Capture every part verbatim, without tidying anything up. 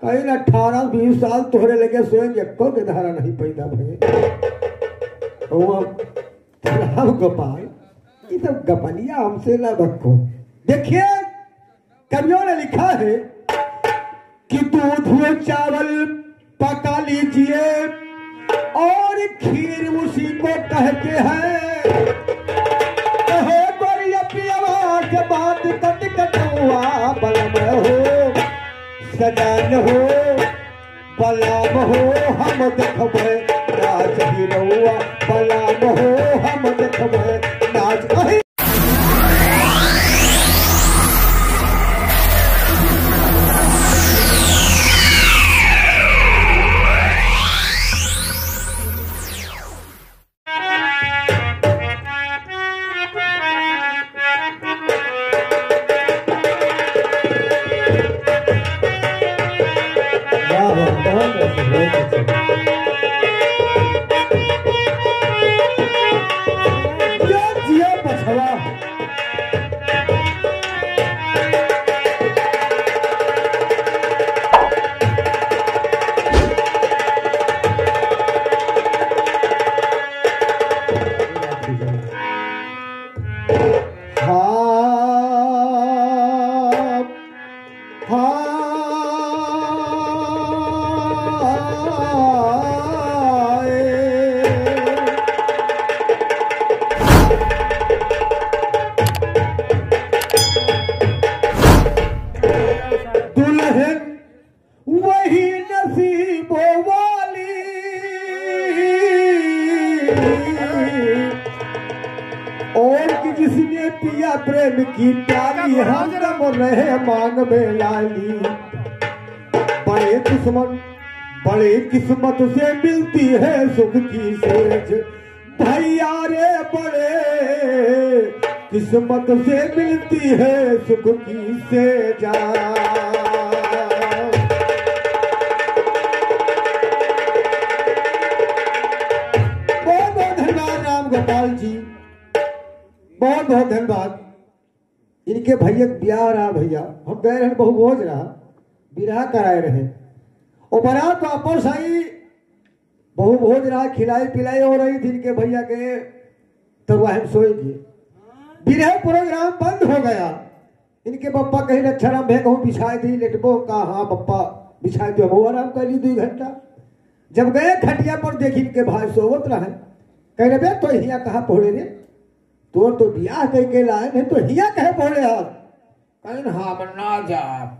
कहीं अठारह बीस साल तोहरे लगे स्वयं एको के धारा नहीं पैदा भये। राम गोपाल ये सब गपनिया हमसे ना रखो। देखिए कवियों ने लिखा है कि दूध चावल पका लीजिए और खीर उसी को कहते हैं। के बात कट कटुआ बलम हो सजान हो बलम हो हम देखबे नाच गिरौआ बलम हो हम देखबे नाच अहि। प्रेम की प्यारी हम दम रहे मांग में लाली। बड़े दुश्मन बड़े किस्मत से मिलती है सुख की सेज। भैया रे बड़े किस्मत से मिलती है सुख की सेजा। बहुत बहुत धन्यवाद राम गोपाल जी, बहुत बहुत धन्यवाद। इनके भैया ब्याह रहा भैया हम गए रहे बहु भोज रहा बिरहा कराए रहे और बारात वापस आई बहु भोज रहा खिलाई पिलाई हो रही थी। इनके भैया के तब हम सोए थे बिरहा प्रोग्राम बंद हो गया। इनके पप्पा कहीं रक्षा राम भे कहूँ बिछाए थी लेटबो कहा हाँ पप्पा बिछाए थे हम आराम कर ली दो घंटा। जब गए खटिया पर देखी इनके भाई सोवत रहे कह रहे तो हिया कहाँ पहुँचे रे तो तो बियाह कह के लाए नहीं तो हिया कहे बोले आप कहीं हाँ ना जा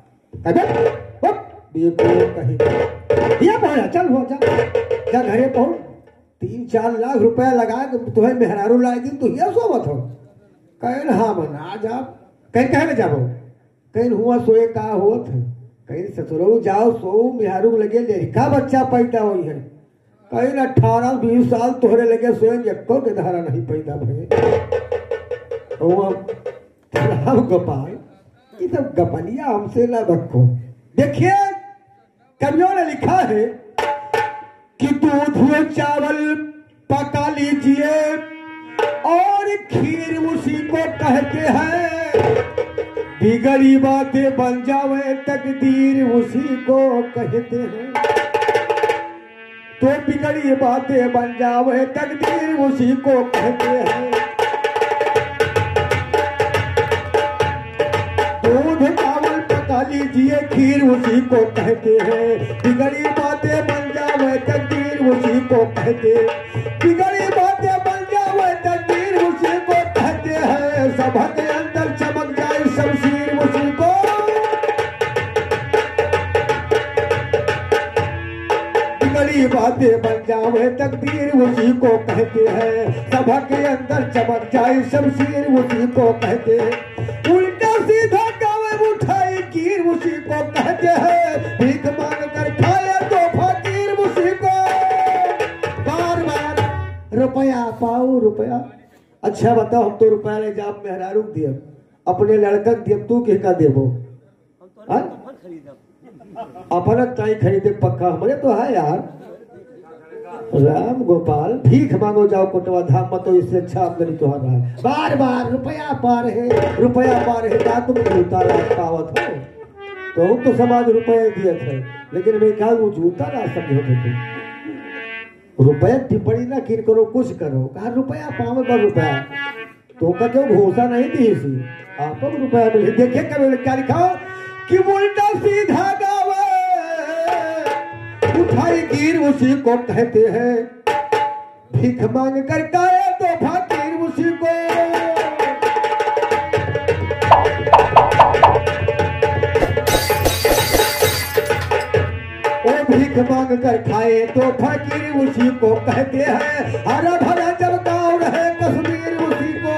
कहीं हिया बोला चल हो जा जा घरे पहुंच तीन चार लाख रुपया लगा तुम्हें मेहरारू ला दिन तो हिया सोवत हो कहीं हाँ ना जा कहीं कहे जाबो कहीं हुआ सोए का होत है कहीं ससुरो जाओ सो मेहरारू लगे लड़का बच्चा पैदा हुई है। कहीं अठारह बीस साल तोहरे लगे स्वयं एको के धारा नहीं पैदा भये। राम गोपाल ये सब गपनिया हमसे ना रखो। देखिए कवियों ने लिखा है कि दूध चावल पका लीजिए और खीर उसी को कहते हैं। बिगड़ी बातें बन जावे तकदीर उसी को कहते हैं। तो बिगड़ी बातें बन जावे तकदीर उसी को कहते हैं। दूध चावल पका लीजिए खीर उसी को कहते हैं। बिगड़ी बातें बन जावे तकदीर उसी को कहते। बिगड़ी बातें बन जावे तकदीर उसी को कहते हैं। सबके अंदर चमक जाए शमशीर उसी को। बिगड़ी बातें बन जावे तकदीर उसी को कहते हैं। सबके अंदर चमक जाए शमशीर उसी को कहते हैं। उल्टा सीधा उठाई कीर उसी को कहते हैं। भीख मांग कर खाए तो फकीर उसी को। बार बार रुपया पाओ रुपया। अच्छा बताओ हम तो रुपया ले जाप मेहरारू दिए अपने लड़कन दिए तू के का देबो अपना ताई खरीदे पक्का हमारे तो है यार। राम गोपाल भीख मांगो जाओ कोटवा धाम मत तो इससे अच्छा आमदनी तो रहा है। बार बार रुपया पार है रुपया पार है ता तुम उतारा पावत हो तो हम तो समाज रुपये दिए थे, लेकिन मैं कहा वो जूता ना समझो थे, रुपये टिप्पणी ना किन करो, कुछ करो, कहा रुपया पावे पर रुपया तो का क्यों घोषणा नहीं दी सी आप रुपया मिले। देखिए कभी क्या लिखा कि उल्टा सीधा गावे उठाई गिर उसी को कहते हैं, भीख मांग कर गाए तो फकीर उसी को। ओ भीख मांग कर खाए तो फकीर उसी को कहते हैं, हरा भरा जब गाँव रहे कश्मीर उसी को।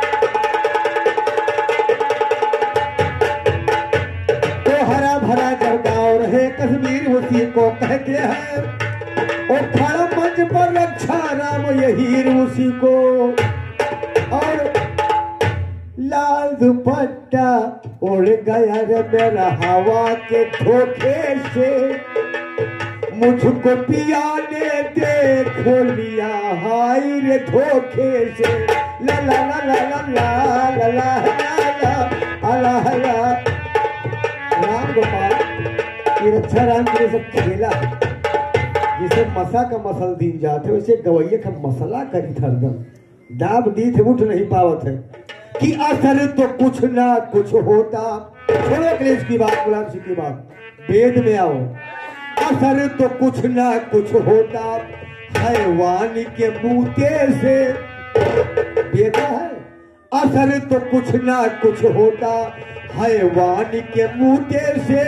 तो हरा भरा जब गाँव रहे कश्मीर उसी को कहते हैं, और खड़ा मंच पर रक्षा राम यही उसी को। और लाल दुपट्टा उड़ गया रे मेरा हवा के धोखे से, मुझको पिया ने देखो लिया हाय रे धोखे से। ला ला ला ला ला ला ला ला ला ला। राम गोपाल ये रक्षा राम के सब खेला जिसे मसा का मसल दी जाते वैसे गवैये का मसला करी था एकदम दाब दी थे उठ नहीं पावत है कि असर तो कुछ ना कुछ होता। छोड़ो क्लेश की बात, गुलाम सिंह की बात, वेद में आओ। असर तो कुछ ना कुछ होता हैवान के बूते से, बेटा है असर तो कुछ ना कुछ होता हैवान के बूते से।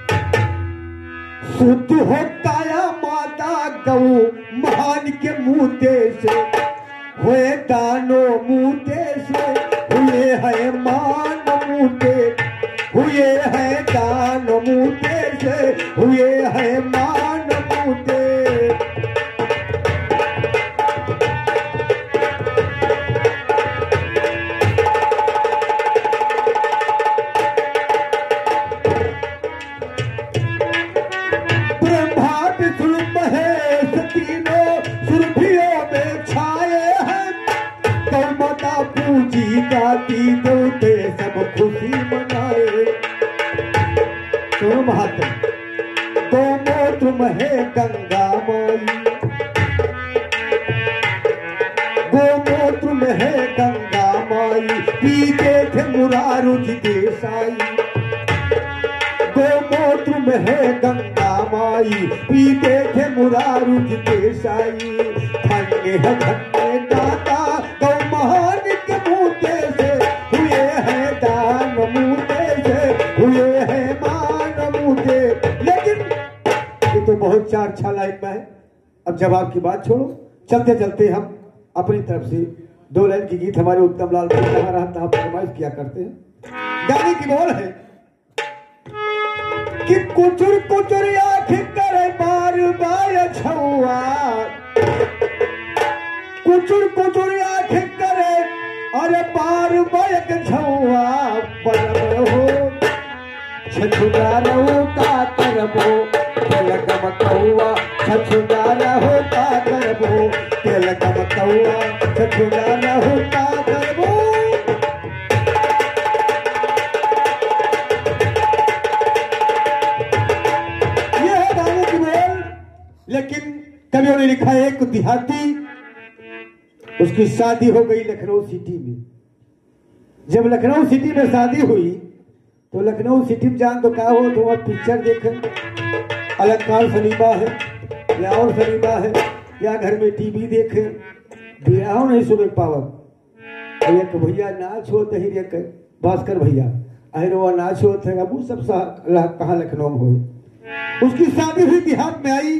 शुद्ध हो काया माता गौ महान के मुँहते से, हुए दानो मुँहते से, हुए है मान मुँहते, हुए है दान मुँहते से, हुए है मान मुँहते। पूजी गाती देवते सब खुशी मनाए। सुनो महात्मा, गोमूत्र महे गंगा माई, गोमूत्र महे गंगा माई, पीते थे मुरारू जी देसाई। गोमूत्र महे गंगा माई, पीते थे मुरारू जी देसाई। धन्य है धन्य दाता गौ महान के मुँहते से, हुए हैं दान मुँहते से, हुए हैं मान मुँहते। लेकिन ये तो बहुत चार छा लाइन में है। अब जवाब की बात छोड़ो, चलते चलते हम अपनी तरफ से दो लाइन की गीत हमारे उत्तम लाल भाई कहाँ रहा था फरमाइश किया करते हैं। गाने की बोल है कि कुचुर कुचुर आँख करे बार बार छुआ, कुचुर कुचुर आँख करे अरे बार बायक छुआ। बलम हो छछुदार हो का करबो तिलकम कौआ, छछुदार हो का करबो तिलकम कौआ, छछुदार हो का करबो। ये है गाने की बोल। लेकिन कवियों ने लिखा है एक देहाती, उसकी शादी हो गई लखनऊ सिटी में। जब लखनऊ सिटी में शादी हुई तो लखनऊ सिटी में जान तो क्या हो, तो वहाँ पिक्चर देखे, अलंकार सिनेमा है या और सिनेमा है या घर में टीवी देखे, ब्याह नहीं सुन पावत। एक भैया नाच हो तही एक भास्कर भैया अहरवा नाच हो थे, अब सब कहाँ लखनऊ में हो। उसकी शादी हुई देहात में आई।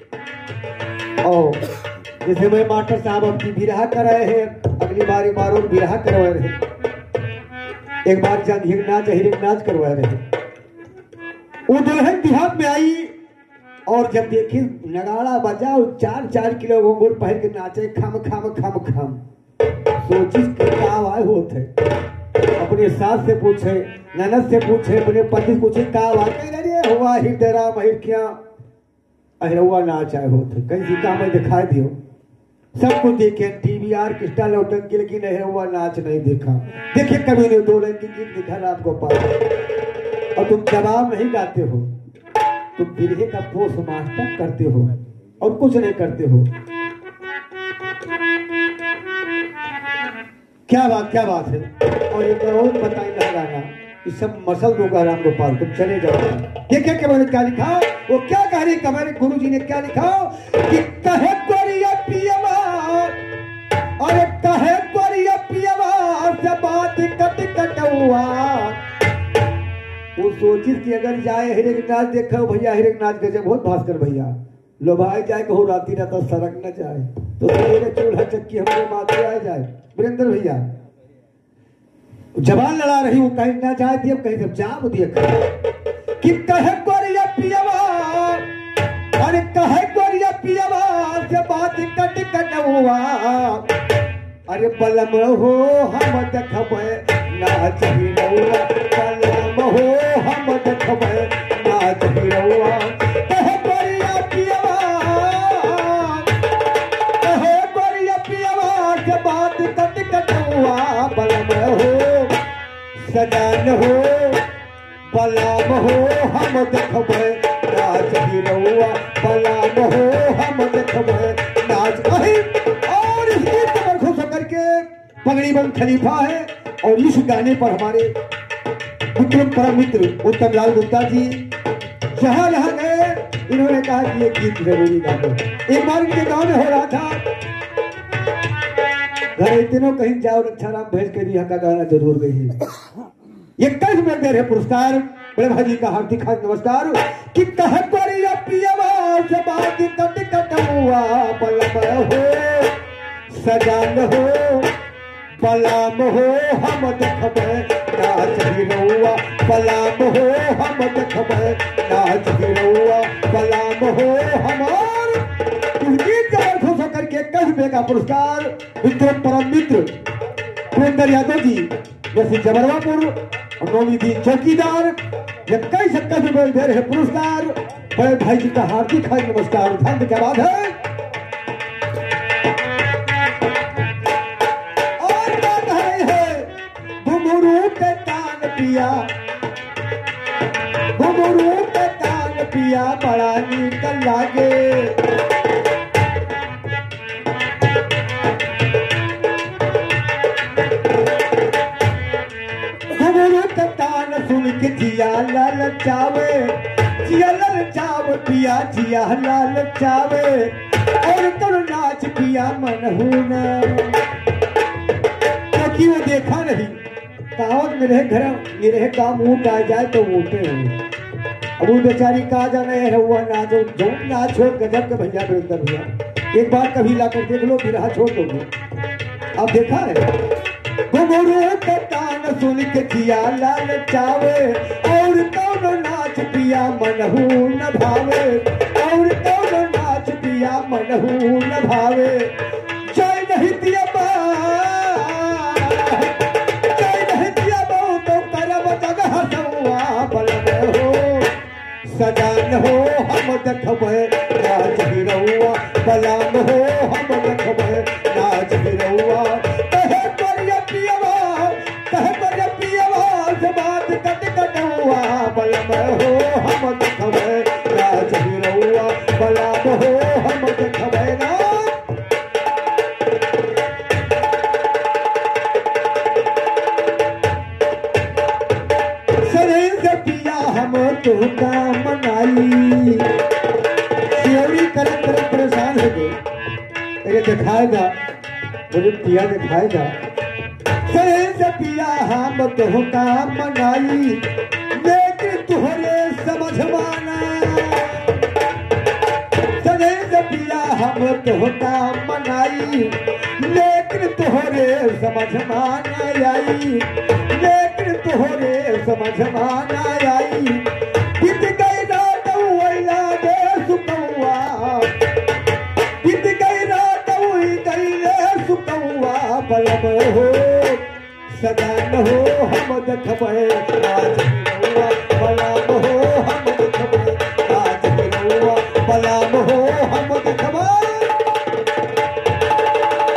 और जैसे मैं मास्टर साहब अपनी बिरहा कराए हैं, अगली बार एक बार और बिरहा करवाए रहे, एक बार जान हिर नाच हिर नाच करवाए रहे। वो दुल्हन देहात में आई और जब देखी नगाड़ा बजा और चार चार किलो घोंघर पहन के नाचे खम खम खम खम, सोची क्या आवाज होते। अपने सास से पूछे, ननद से पूछे, अपने पति से पूछे क्या आवाज कह हुआ हृदय राम हिर क्या अहरुआ नाच आए होते, कहीं सीखा मैं दिखाई दियो। सब कुछ देखे टीवी आर्केस्ट्रा लौटंकी, लेकिन अहरुआ नाच नहीं देखा। देखिए कभी ने दो लाइन की गीत दिखा आपको पास। और तुम जवाब नहीं गाते हो, तुम बिरहे का पोस्ट मास्टर करते हो और कुछ नहीं करते हो। क्या बात क्या बात है। और एक और बताई लगाना, इस सब मसल दूंगा राम गोपाल, तुम चले जाओ। देखिए कि मैंने क्या लिखा, वो क्या कह रही हमारे गुरु जी ने क्या लिखा कि कहे गोरिया पियवा, और कहे गोरिया पियवा से बात कट कट हुआ। वो सोचित कि अगर जाए हिरक नाच देखो भैया, हिरक नाच गजब बहुत भास्कर भैया, लोभाए जाए कहूँ राती रहता सड़क न जाए, तो सवेरे चूल्हा चक्की हमारे माथे आ जाए। वीरेंद्र भैया जवान लड़ा रही, वो कहीं ना जाए थी, अब कहीं जब जाम दिए कि कहे गोरिया पियवा, अरे कहे गोरिया पियवा से बात कट कट हुआ। अरे बलम हो हम देखबे नाच हिरौआ, बलम हो हम देखबे नाच हिरौआ। कहे गोरिया पियवा, कहे गोरिया पियवा से बात कट कट हुआ। बलम हो सजान हो, बलम हो हम देखबे नाच हिरौआ, बलम हो हम देखबे नाच। और इसी कमर खुश होकर के पगड़ी बंद खलीफा है। और इस गाने पर हमारे मित्र परम मित्र उत्तम लाल गुप्ता जी जहां जहां गए, इन्होंने कहा कि ये गीत जरूरी गा दो। एक बार इनके गांव में हो रहा था, घर तीनों कहीं जाओ रक्षाराम भेज के यहाँ का गाना जरूर गई। इक्कीस में दे रहे पुरस्कार बड़े भाई जी का हार्दिक हार्दिक नमस्कार कि कहे गोरिया पियवा से बात कट कट हुआ। बलम हो सजान हो, बलम हो हम देखबे नाच हिरौआ, बलम हो हम देखबे नाच हिरौआ, बलम हो हमार। इस गीत का खुश होकर के कस्बे का पुरस्कार मित्र परम मित्र वीरेंद्र यादव जी जैसे जबरवापुर और नौवीं दी चौकीदार, कई सक्का से दे रहे पुरस्कार बड़े भाई जी का हार्दिक हार्दिक नमस्कार। धन्य क्या बात है। और क्या कह रहे हैं, घुंघरू के कान पिया, घुंघरू के कान पिया बड़ा नीक लागे। सुन के जिया लाल चावे, जिया लाल चाव पिया, जिया लाल चावे। और तुम नाच पिया मनहून, क्योंकि वो देखा नहीं कहावत मेरे घर मेरे काम ऊँट आ जाए तो ऊँटे हो। अब वो बेचारी कहा जाने है हुआ नाचो जो नाच छोड़ गजब के भैया वीरेंद्र भैया, एक बार कभी लाकर देख लो फिर हाथ छोड़ दोगे। आप देखा है घुंघरू के कान सुन के जिया लाल चावे, और कौन नाच पिया मनहू न भावे, और कौन नाच पिया मनहू न भावे। जय नहीं दिया जय नहीं दिया बहु तो करब जगह सौआ। बलम हो सजान हो हम देखबे नाच हिरौआ, बलम हो हम देखबे नाच हिरौआ। कहे गोरिया पियवा, कहे गोरिया पियवा से बात कट कट हुआ। बलम हो हम देखबे नाच हिरौआ, बलम हो हम देखबे नाच। सरें से पिया हम तुमका मनाई, सियोरी करत करत परेशान हो गए। अरे दिखाएगा मुझे पिया दिखाएगा। सरें से पिया हम तुमका मनाई, लेकिन तुहरे समझ माना। सरें से पिया हम तुमका मनाई, लेकिन तुहरे समझ माना आई, लेकिन तुहरे समझ माना आई। बीत गई रात वैला दे सुकौआ, बीत गई रात वही गई रे सुकौआ। बलम हो सजान हो हम देखबे नाच हिरौआ, बलम हो हम देखबे नाच हिरौआ, बलम हो हम देखबे।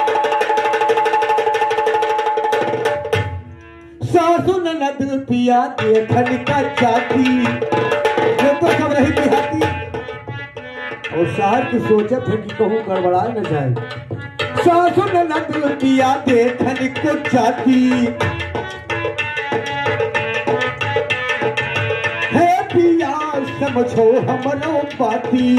सासु ननद पिया देखन का चाहती, वो तो सब रही देहाती और शहर की सोचत है कि कहूँ गड़बड़ा न जाए। सासु ननद पिया देखन को चाहती है, पिया समझो हमरो बाती।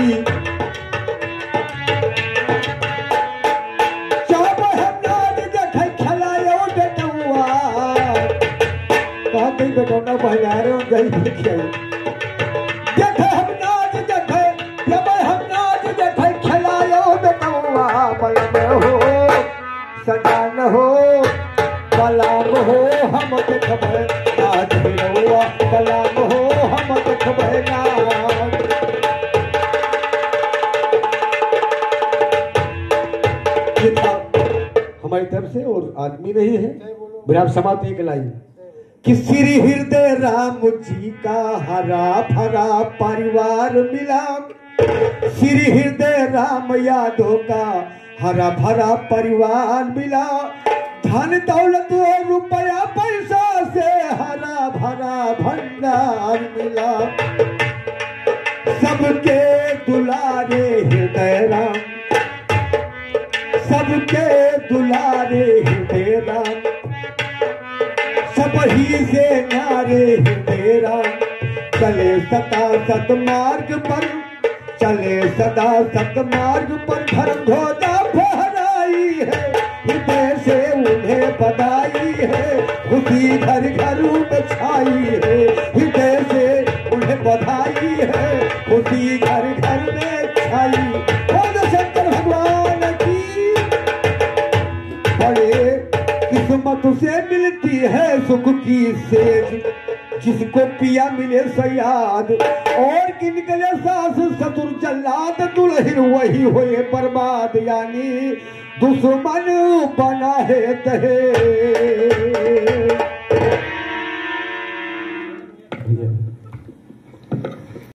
जब हम नाच देखे खलायो बेटुआ, कहा गई बेटौना बहलारे गई देखिए, देखे हम नाच देखे, जब हम नाच देखे खलायो बेटुआ, बलम हो सजान हो कलाम हो हम देखबे नाच बिरौआ, कलाम हो हम देखबे नाच। ये था हमारी तरफ से और आदमी नहीं है विराट समाप्त एक लाइन कि श्री हृदय राम जी का हरा भरा परिवार मिला, श्री हृदय राम यादव का हरा भरा परिवार मिला, धन दौलत और रुपया पैसा से हरा भरा भंडार मिला, सबके दुलारे हृदय राम, सबके दुलारे हृदय राम, सब ही से नारे हृदय राम, चले सदा सतमार्ग पर, चले सदा सतमार्ग पर, धर्म ध्वजा फहराई है, हृदय से उन्हें बधाई है, खुशी घर घर में छाई है, हृदय से उन्हें बधाई है, खुशी घर घर में छाई। बोल शंकर भगवान की। बड़े किस्मत से मिलती है सुख की सेज, जिसको पिया मिले सयाद, और किनकले सास ससुर जल्लाद, दुल्हन वही हुए बर्बाद, यानी दुश्मन बना है तहे।